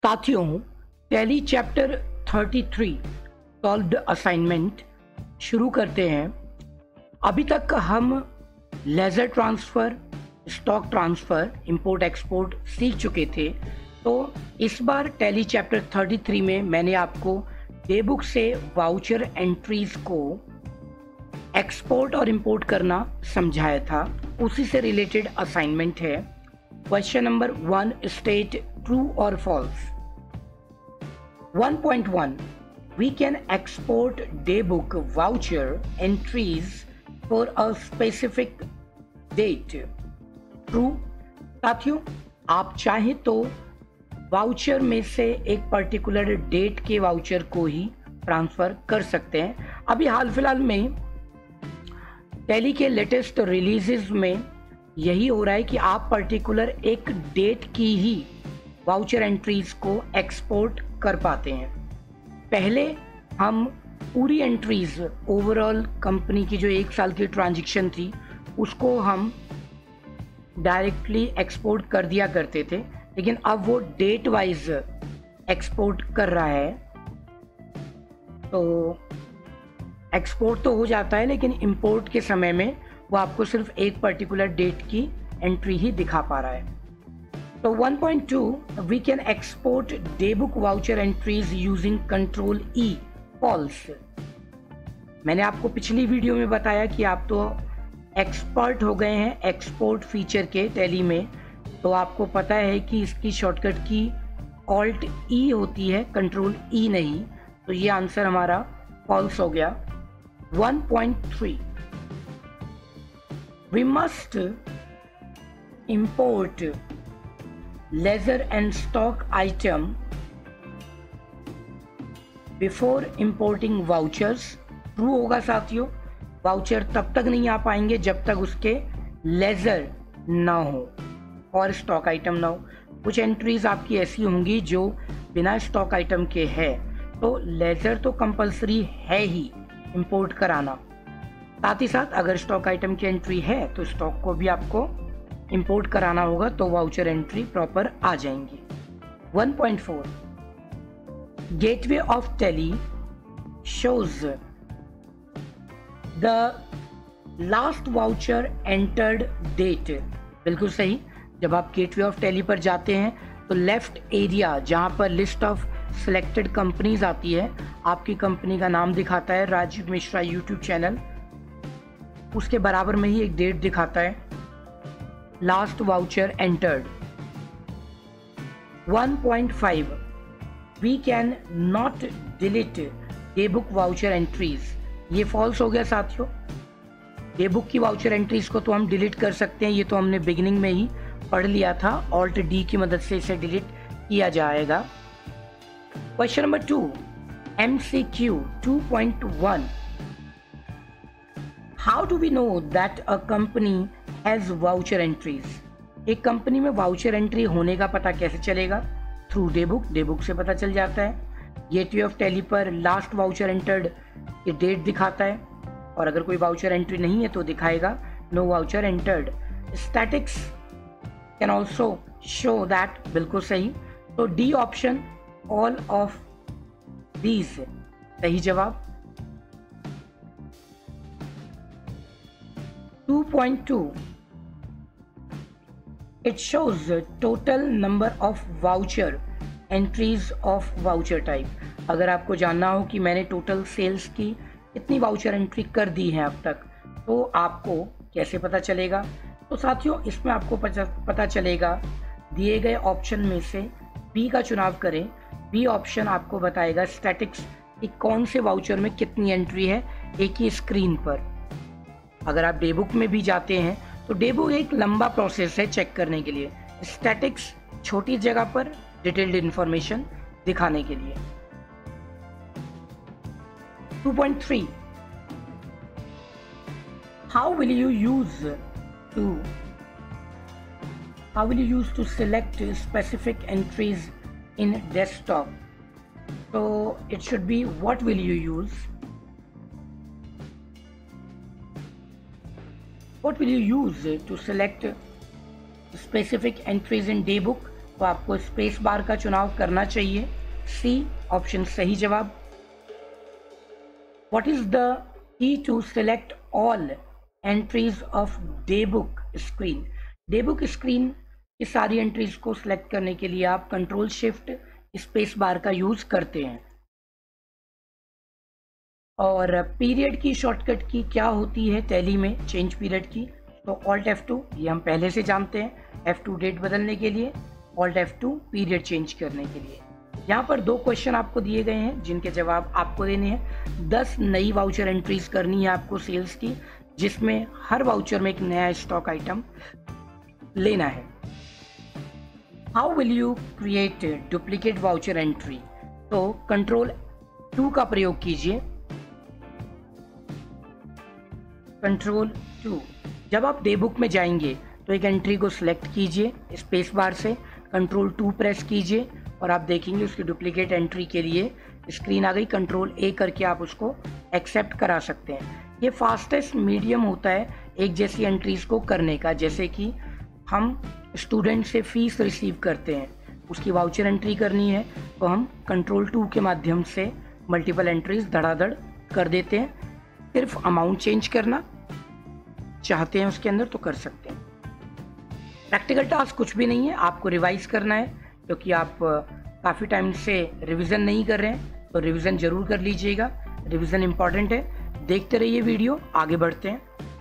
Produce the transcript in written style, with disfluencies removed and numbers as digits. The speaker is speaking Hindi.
साथियों, टैली चैप्टर 33 सॉल्व्ड असाइनमेंट शुरू करते हैं। अभी तक हम ledger transfer, stock transfer, import export सीख चुके थे। तो इस बार टैली चैप्टर 33 में मैंने आपको डे बुक से वाउचर एंट्रीज को एक्सपोर्ट और इंपोर्ट करना समझाया था। उसी से रिलेटेड असाइनमेंट है। क्वेश्चन नंबर 1, स्टेट ट्रू और false. 1.1 We can export daybook voucher entries for a specific date. True? साथियों, आप चाहे तो वाउचर में से एक पर्टिकुलर डेट के वाउचर को ही ट्रांसफर कर सकते हैं। अभी हाल फिलहाल में टैली के लेटेस्ट रिलीजेस में यही हो रहा है कि आप पर्टिकुलर एक डेट की ही वाउचर एंट्रीज को एक्सपोर्ट कर पाते हैं। पहले हम पूरी एंट्रीज, ओवरऑल कंपनी की जो एक साल की ट्रांजैक्शन थी उसको हम डायरेक्टली एक्सपोर्ट कर दिया करते थे, लेकिन अब वो डेट वाइज एक्सपोर्ट कर रहा है। तो एक्सपोर्ट तो हो जाता है, लेकिन इंपोर्ट के समय में वो आपको सिर्फ एक पर्टिकुलर डेट की एंट्री ही दिखा पा रहा है। तो 1.2 we can export daybook voucher entries using control E, false। मैंने आपको पिछली वीडियो में बताया कि आप तो एक्सपर्ट हो गए हैं एक्सपोर्ट फीचर के टैली में, तो आपको पता है कि इसकी शॉर्टकट की Alt E होती है, कंट्रोल E नहीं। तो ये आंसर हमारा फॉल्स हो गया। 1.3 we must import ledger and stock item before importing vouchers. True होगा साथियों, वाउचर तब तक नहीं आ पाएंगे जब तक उसके लेजर ना हो और स्टॉक आइटम ना हो। कुछ एंट्रीज आपकी ऐसी होंगी जो बिना स्टॉक आइटम के है, तो लेजर तो कंपलसरी है ही इंपोर्ट कराना। साथ ही साथ अगर स्टॉक आइटम की एंट्री है तो स्टॉक को भी आपको इंपोर्ट कराना होगा, तो वाउचर एंट्री प्रॉपर आ जाएंगी। 1.4 gateway of Tally shows the last voucher entered date. बिल्कुल सही। जब आप गेटवे ऑफ टैली पर जाते हैं तो लेफ्ट एरिया जहां पर लिस्ट ऑफ सिलेक्टेड कंपनीज आती है, आपकी कंपनी का नाम दिखाता है राजीव मिश्रा यूट्यूब चैनल, उसके बराबर में ही एक डेट दिखाता है, last voucher entered. 1.5 we can not delete daybook voucher entries. ये फॉल्स हो गया साथियों। डेबुक की वाउचर एंट्रीज को तो हम डिलीट कर सकते हैं, ये तो हमने बिगिनिंग में ही पढ़ लिया था। Alt D की मदद से इसे डिलीट किया जाएगा। Question number 2, MCQ 2.1 how do we know that a company has voucher entries. एक कंपनी में वाउचर एंट्री होने का पता कैसे चलेगा? Through day book. डेबुक से पता चल जाता है। गेटवे ऑफ टैली पर लास्ट वाउचर एंटर्ड ये डेट दिखाता है, और अगर कोई वाउचर एंट्री नहीं है तो दिखाएगा no voucher entered. Statics can also show that. बिल्कुल सही। तो D option, all of these सही जवाब। 2.2 It shows the total number of voucher entries of voucher type। अगर आपको जानना हो कि मैंने टोटल सेल्स की कितनी वाउचर एंट्री कर दी है अब तक, तो आपको कैसे पता चलेगा? तो साथियों, इसमें आपको पता चलेगा दिए गए ऑप्शन में से बी का चुनाव करें। बी ऑप्शन आपको बताएगा स्टैटिक्स कि कौन से वाउचर में कितनी एंट्री है एक ही स्क्रीन पर। अगर आप डेबुक में भी जाते हैं तो डेबुक एक लंबा प्रोसेस है चेक करने के लिए, स्टैटिक्स छोटी जगह पर डिटेल्ड इंफॉर्मेशन दिखाने के लिए। 2.3 how will you use to select specific entries in desktop. तो it should be what will you use. What will you use to select specific entries in daybook तो आपको स्पेस बार का चुनाव करना चाहिए। सी ऑप्शन सही जवाब। What is the key to select all entries of day book screen? Day book screen की सारी एंट्रीज को सिलेक्ट करने के लिए आप कंट्रोल शिफ्ट स्पेस बार का यूज करते हैं। और पीरियड की शॉर्टकट की क्या होती है टैली में चेंज पीरियड की? तो ऑल्ट F2, ये हम पहले से जानते हैं। F2 डेट बदलने के लिए, ऑल्ट F2 पीरियड चेंज करने के लिए। यहाँ पर 2 क्वेश्चन आपको दिए गए हैं जिनके जवाब आपको देने हैं। 10 नई वाउचर एंट्रीज करनी है आपको सेल्स की, जिसमें हर वाउचर में एक नया स्टॉक आइटम लेना है। How will you create duplicate voucher entry? तो कंट्रोल 2 का प्रयोग कीजिए। कंट्रोल 2, जब आप डे बुक में जाएंगे तो एक एंट्री को सिलेक्ट कीजिए स्पेस बार से, कंट्रोल 2 प्रेस कीजिए और आप देखेंगे उसकी डुप्लीकेट एंट्री के लिए स्क्रीन आ गई। कंट्रोल A करके आप उसको एक्सेप्ट करा सकते हैं। ये फास्टेस्ट मीडियम होता है एक जैसी एंट्रीज को करने का। जैसे कि हम स्टूडेंट से फीस रिसीव करते हैं, उसकी वाउचर एंट्री करनी है तो हम कंट्रोल 2 के माध्यम से मल्टीपल एंट्रीज धड़ाधड़ कर देते हैं। सिर्फ अमाउंट चेंज करना चाहते हैं उसके अंदर तो कर सकते हैं। प्रैक्टिकल टास्क कुछ भी नहीं है, आपको रिवाइज करना है क्योंकि आप काफ़ी टाइम से रिवीजन नहीं कर रहे हैं, तो रिवीजन जरूर कर लीजिएगा। रिवीजन इंपॉर्टेंट है। देखते रहिए वीडियो, आगे बढ़ते हैं।